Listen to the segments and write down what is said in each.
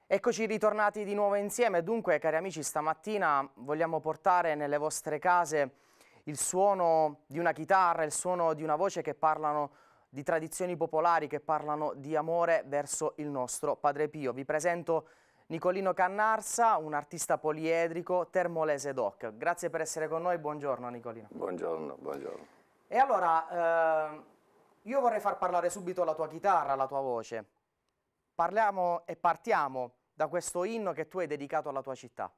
Eccoci ritornati di nuovo insieme. Dunque, cari amici, stamattina vogliamo portare nelle vostre case il suono di una chitarra, il suono di una voce che parlano di tradizioni popolari, che parlano di amore verso il nostro Padre Pio. Vi presento Nicolino Cannarsa, un artista poliedrico termolese doc. Grazie per essere con noi, buongiorno Nicolino. Buongiorno, buongiorno. E allora, io vorrei far parlare subito la tua chitarra, la tua voce. Parliamo e partiamo da questo inno che tu hai dedicato alla tua città.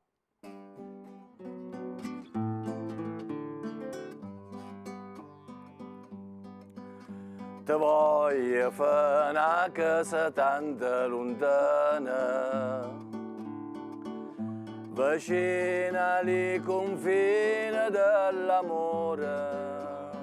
Te voglio fare una casa tanto lontana, vicina ai confini dell'amore.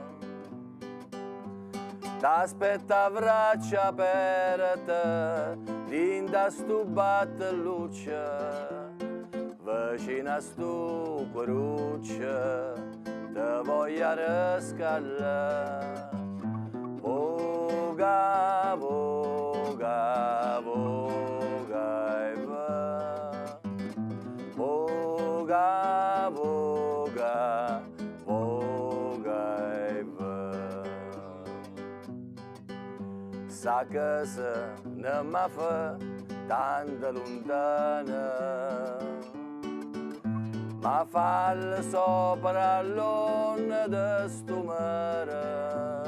T'aspetta a braccia aperte, dinda stu battelluccia, vicino a stu cuoruccia, te voglio riscaldare. Voga, voga, voga e va. Voga, voga, voga e va. Sa casa non mi fa tanto lontana, ma fa sopra l'onda di sto mare.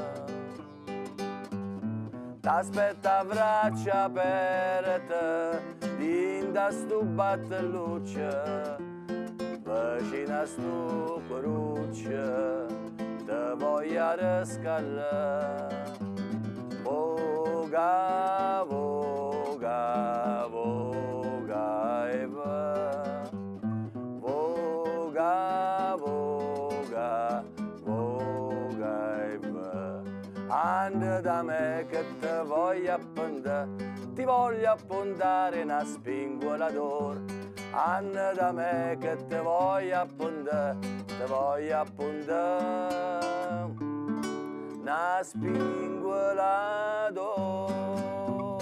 T'aspetta a braccia aperte, dinda stu battelluccia, vicino a stu cuoruccia, te voglio riscaldare. Voga, voga, voga e va. Voga, voga, voga e va. Anda da me che te voglio appondare, ti voglio appondare una spingola d'oro. Anda da me che te voglio appondare, ti voglio appondare una spingola d'oro.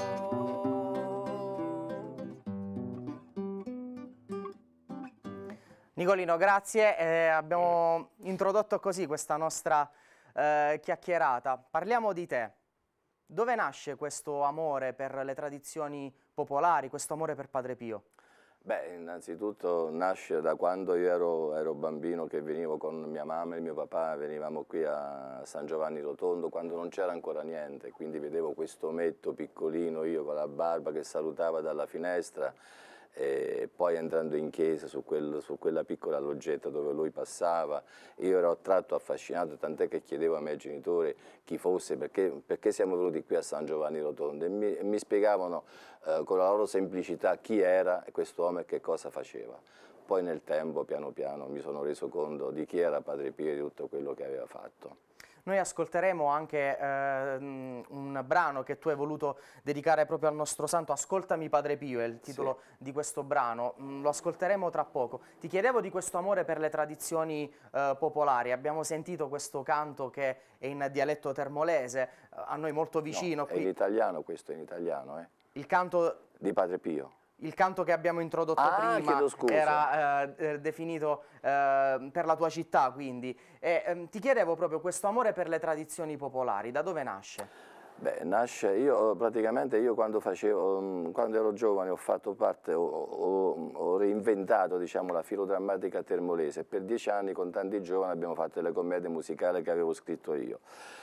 Nicolino, grazie. Abbiamo introdotto così questa nostra chiacchierata. Parliamo di te. Dove nasce questo amore per le tradizioni popolari, questo amore per Padre Pio? Beh, innanzitutto nasce da quando io ero bambino, che venivo con mia mamma e mio papà, venivamo qui a San Giovanni Rotondo quando non c'era ancora niente, quindi vedevo questo ometto piccolino, io con la barba che salutava dalla finestra, e poi entrando in chiesa su quella piccola loggetta dove lui passava, io ero attratto, affascinato, tant'è che chiedevo ai miei genitori chi fosse, perché siamo venuti qui a San Giovanni Rotondo, e mi spiegavano con la loro semplicità chi era questo uomo e che cosa faceva. Poi nel tempo, piano piano, mi sono reso conto di chi era Padre Pio e di tutto quello che aveva fatto. Noi ascolteremo anche un brano che tu hai voluto dedicare proprio al nostro santo. Ascoltami Padre Pio è il titolo di questo brano, lo ascolteremo tra poco. Ti chiedevo di questo amore per le tradizioni popolari. Abbiamo sentito questo canto che è in dialetto termolese, a noi molto vicino. No, è in italiano, questo è in italiano. Il canto di Padre Pio. Il canto che abbiamo introdotto prima era definito per la tua città, quindi. Ti chiedevo proprio questo amore per le tradizioni popolari, da dove nasce? Beh, nasce, io quando ero giovane ho fatto parte, ho reinventato, diciamo, la filodrammatica termolese. Per 10 anni con tanti giovani abbiamo fatto le commedie musicali che avevo scritto io.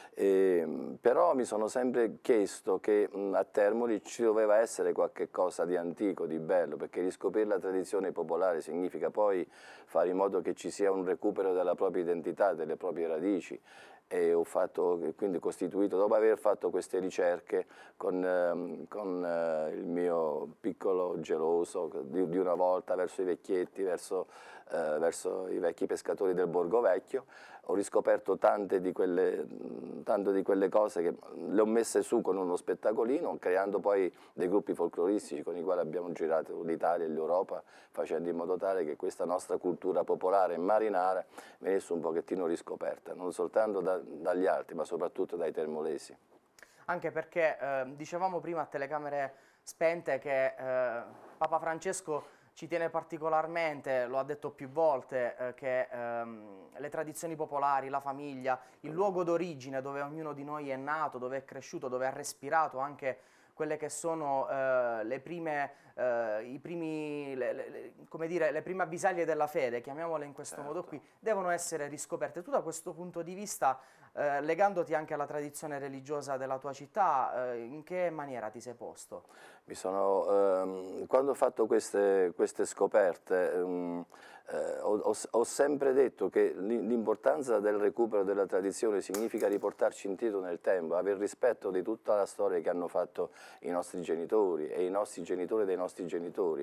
Però mi sono sempre chiesto che a Termoli ci doveva essere qualche cosa di antico, di bello, perché riscoprire la tradizione popolare significa poi fare in modo che ci sia un recupero della propria identità, delle proprie radici. E ho quindi costituito, dopo aver fatto queste ricerche con il mio piccolo geloso di una volta verso i vecchietti, verso i vecchi pescatori del Borgo Vecchio, ho riscoperto tante di quelle cose che le ho messe su con uno spettacolino, creando poi dei gruppi folcloristici con i quali abbiamo girato l'Italia e l'Europa, facendo in modo tale che questa nostra cultura popolare e marinara venisse un pochettino riscoperta, non soltanto dagli altri, ma soprattutto dai termolesi. Anche perché, dicevamo prima a telecamere spente che Papa Francesco ci tiene particolarmente, lo ha detto più volte, che le tradizioni popolari, la famiglia, il luogo d'origine dove ognuno di noi è nato, dove è cresciuto, dove ha respirato anche quelle che sono le prime, come dire, le prime avvisaglie della fede, chiamiamole in questo modo qui, devono essere riscoperte. Tu da questo punto di vista, legandoti anche alla tradizione religiosa della tua città, in che maniera ti sei posto? Quando ho fatto queste scoperte, ho sempre detto che l'importanza del recupero della tradizione significa riportarci indietro nel tempo, aver rispetto di tutta la storia che hanno fatto i nostri genitori e i nostri genitori dei nostri genitori.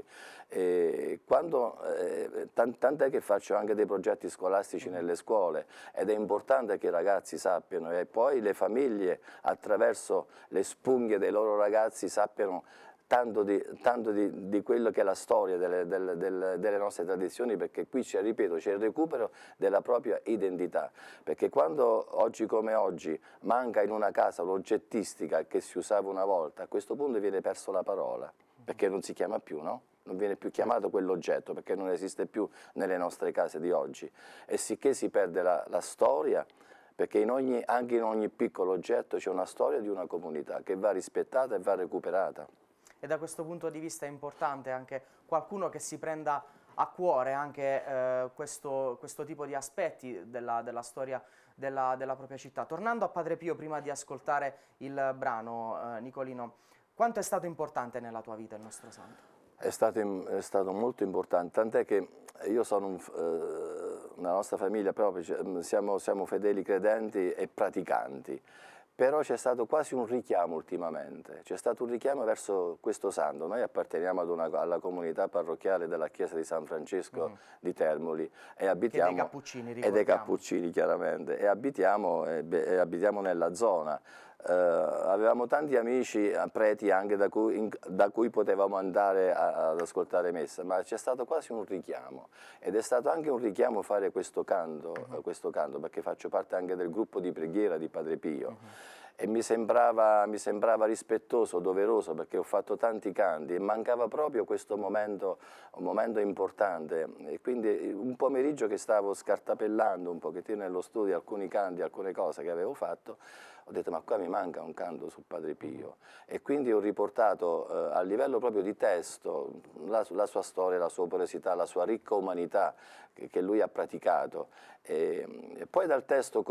Tant'è che faccio anche dei progetti scolastici nelle scuole ed è importante che i ragazzi sappiano e poi le famiglie attraverso le spugne dei loro ragazzi sappiano tanto di quello che è la storia delle nostre tradizioni, perché qui c'è, ripeto, c'è il recupero della propria identità, perché quando oggi come oggi manca in una casa l'oggettistica che si usava una volta, a questo punto viene perso la parola, perché non si chiama più, no? Non viene più chiamato quell'oggetto, perché non esiste più nelle nostre case di oggi, e sicché si perde la storia, perché anche in ogni piccolo oggetto c'è una storia di una comunità che va rispettata e va recuperata. E da questo punto di vista è importante anche qualcuno che si prenda a cuore anche questo tipo di aspetti della storia della propria città. Tornando a Padre Pio, prima di ascoltare il brano, Nicolino, quanto è stato importante nella tua vita il nostro santo? È stato molto importante, tant'è che io sono nella nostra famiglia proprio, siamo fedeli credenti e praticanti. Però c'è stato quasi un richiamo ultimamente, c'è stato un richiamo verso questo santo. Noi apparteniamo alla comunità parrocchiale della chiesa di San Francesco di Termoli e abitiamo, che dei Cappuccini, e dei Cappuccini chiaramente, e abitiamo nella zona. Avevamo tanti amici preti anche da cui potevamo andare ad ascoltare messa, ma c'è stato quasi un richiamo ed è stato anche un richiamo fare questo canto, perché faccio parte anche del gruppo di preghiera di Padre Pio. E mi sembrava rispettoso, doveroso, perché ho fatto tanti canti e mancava proprio questo momento, un momento importante. E quindi un pomeriggio che stavo scartapellando un pochettino nello studio alcuni canti, alcune cose che avevo fatto, ho detto ma qua mi manca un canto su Padre Pio, e quindi ho riportato a livello proprio di testo la sua storia, la sua porosità, la sua ricca umanità che lui ha praticato, e poi dal testo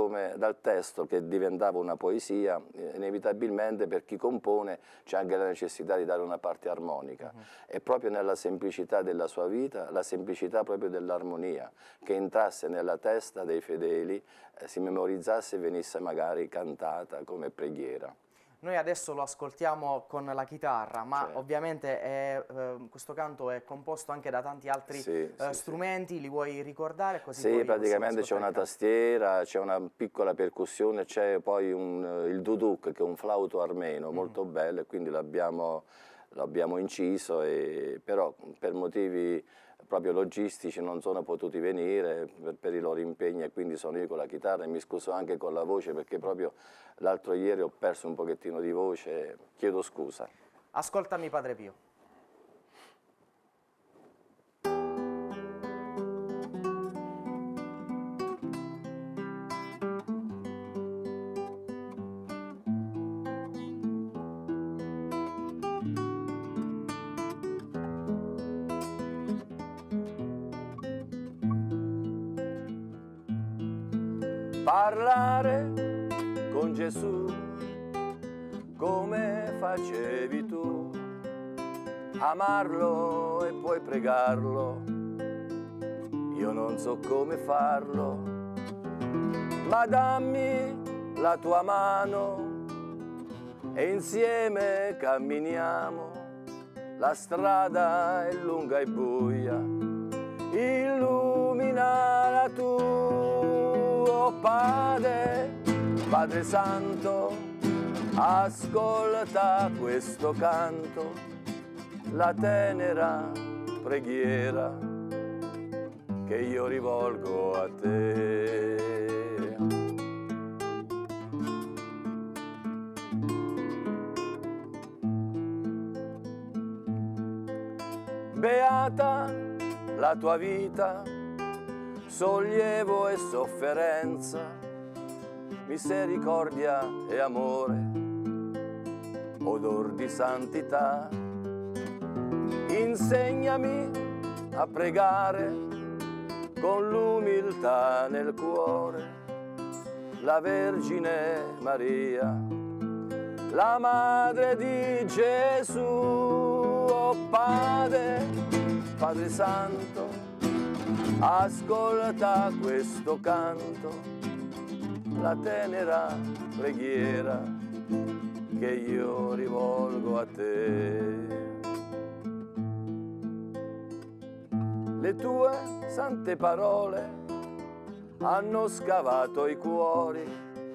che diventava una poesia, inevitabilmente per chi compone c'è anche la necessità di dare una parte armonica, e proprio nella semplicità della sua vita, la semplicità proprio dell'armonia, che entrasse nella testa dei fedeli, si memorizzasse e venisse magari cantata come preghiera. Noi adesso lo ascoltiamo con la chitarra, ma certo. ovviamente questo canto è composto anche da tanti altri strumenti, li vuoi ricordare? Così sì, praticamente c'è una tastiera, c'è una piccola percussione, c'è poi il duduk, che è un flauto armeno molto bello, e quindi l'abbiamo inciso, però per motivi proprio logistici non sono potuti venire per i loro impegni, e quindi sono io con la chitarra, e mi scuso anche con la voce perché proprio l'altro ieri ho perso un pochettino di voce, chiedo scusa. Ascoltami Padre Pio. Parlare con Gesù come facevi tu, amarlo e poi pregarlo, io non so come farlo, ma dammi la tua mano e insieme camminiamo, la strada è lunga e buia, illuminala tu. Padre Santo, ascolta questo canto, la tenera preghiera che io rivolgo a te. Beata la tua vita, sollievo e sofferenza, misericordia e amore, odor di santità. Insegnami a pregare con l'umiltà nel cuore, la Vergine Maria, la Madre di Gesù. Oh Padre, Padre Santo, ascolta questo canto, la tenera preghiera che io rivolgo a te. Le tue sante parole hanno scavato i cuori,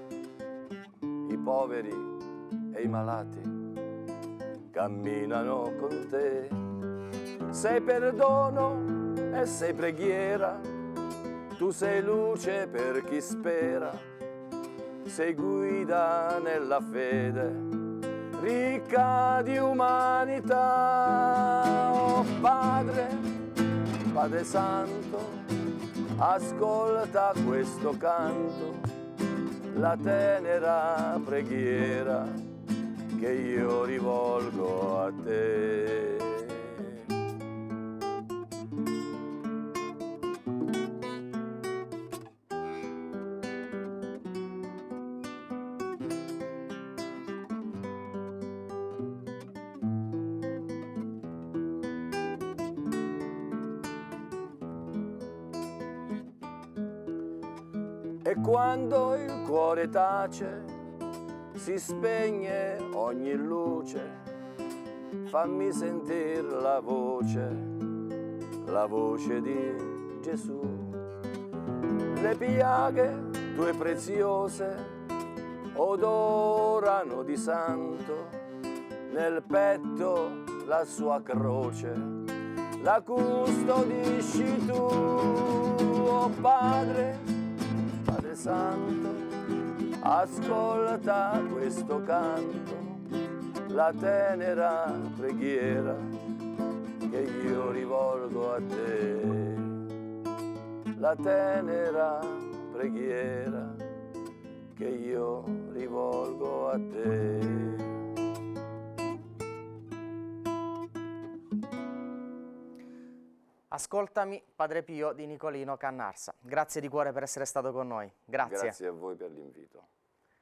i poveri e i malati camminano con te. Sei perdono e sei preghiera, tu sei luce per chi spera, sei guida nella fede, ricca di umanità. Oh Padre, Padre Santo, ascolta questo canto, la tenera preghiera che io rivolgo a te. E quando il cuore tace, si spegne ogni luce, fammi sentire la voce di Gesù. Le piaghe tue preziose odorano di santo, nel petto la sua croce la custodisci tu. Oh Padre, Padre Santo, ascolta questo canto, la tenera preghiera che io rivolgo a te, la tenera preghiera che io rivolgo a te. Ascoltami, Padre Pio di Nicolino Cannarsa. Grazie di cuore per essere stato con noi. Grazie. Grazie a voi per l'invito.